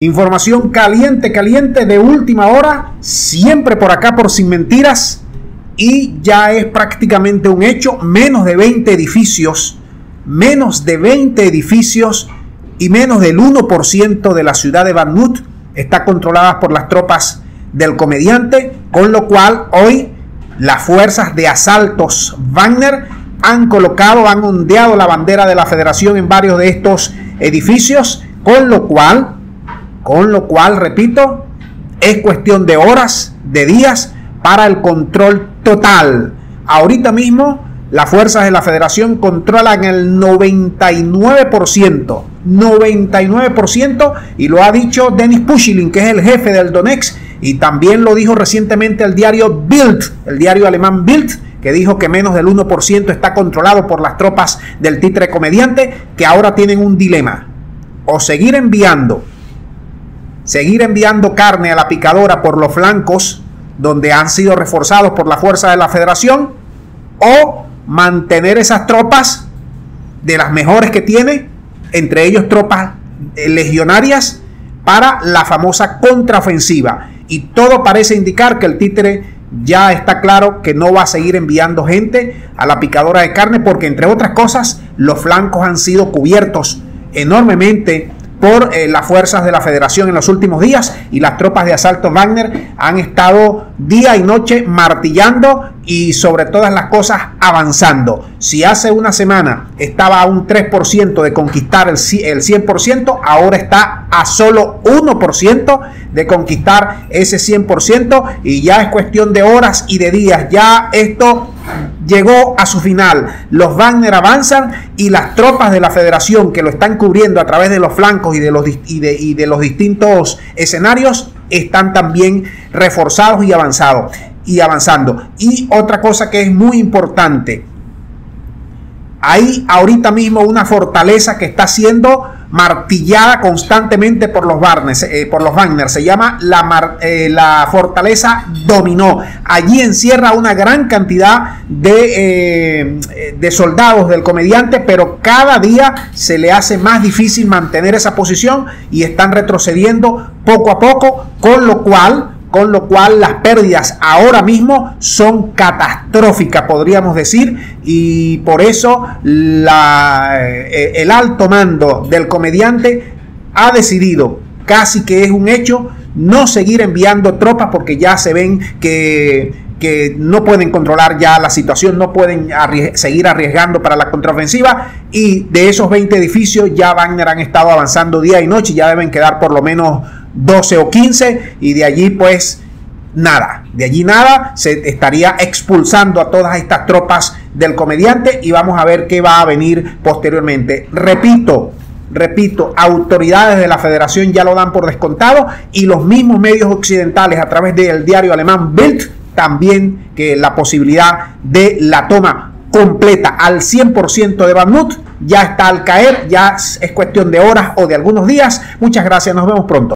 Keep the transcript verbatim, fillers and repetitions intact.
Información caliente, caliente de última hora, siempre por acá por Sin Mentiras, y ya es prácticamente un hecho, menos de veinte edificios, menos de veinte edificios y menos del uno por ciento de la ciudad de Bakhmut está controlada por las tropas del comediante, con lo cual hoy las fuerzas de asaltos Wagner han colocado, han ondeado la bandera de la Federación en varios de estos edificios, con lo cual, con lo cual, repito, es cuestión de horas, de días, para el control total. Ahorita mismo, las fuerzas de la Federación controlan el noventa y nueve por ciento, noventa y nueve por ciento, y lo ha dicho Denis Pushilin, que es el jefe del Donetsk, y también lo dijo recientemente el diario Bild, el diario alemán Bild, que dijo que menos del uno por ciento está controlado por las tropas del títere comediante, que ahora tienen un dilema: o seguir enviando, seguir enviando carne a la picadora por los flancos, donde han sido reforzados por la fuerza de la Federación, o mantener esas tropas de las mejores que tiene, entre ellos tropas legionarias, para la famosa contraofensiva. Y todo parece indicar que el títere ya está claro que no va a seguir enviando gente a la picadora de carne, porque entre otras cosas los flancos han sido cubiertos enormemente por eh, las fuerzas de la Federación en los últimos días, y las tropas de asalto Wagner han estado día y noche martillando y sobre todas las cosas avanzando. Si hace una semana estaba a un tres por ciento de conquistar el cien por ciento, ahora está a solo uno por ciento de conquistar ese cien por ciento, y ya es cuestión de horas y de días. Ya esto llegó a su final. Los Wagner avanzan y las tropas de la Federación, que lo están cubriendo a través de los flancos y de los, y de, y de los distintos escenarios, están también reforzados y avanzados y avanzando. Y otra cosa que es muy importante: hay ahorita mismo una fortaleza que está siendo martillada constantemente por los Wagner, eh, por los Wagner. Se llama la, mar, eh, la fortaleza Dominó. Allí encierra una gran cantidad de, eh, de soldados del comediante, pero cada día se le hace más difícil mantener esa posición y están retrocediendo poco a poco, con lo cual con lo cual las pérdidas ahora mismo son catastróficas, podríamos decir, y por eso la, eh, el alto mando del comediante ha decidido, casi que es un hecho, no seguir enviando tropas, porque ya se ven que, que no pueden controlar ya la situación, no pueden arries- seguir arriesgando para la contraofensiva, y de esos veinte edificios ya Wagner han estado avanzando día y noche, ya deben quedar por lo menos doce o quince, y de allí pues nada, de allí nada, se estaría expulsando a todas estas tropas del comediante, y vamos a ver qué va a venir posteriormente. Repito, repito, autoridades de la Federación ya lo dan por descontado, y los mismos medios occidentales a través del diario alemán Bild también, que la posibilidad de la toma completa al cien por ciento de Bakhmut ya está al caer, ya es cuestión de horas o de algunos días. Muchas gracias, nos vemos pronto.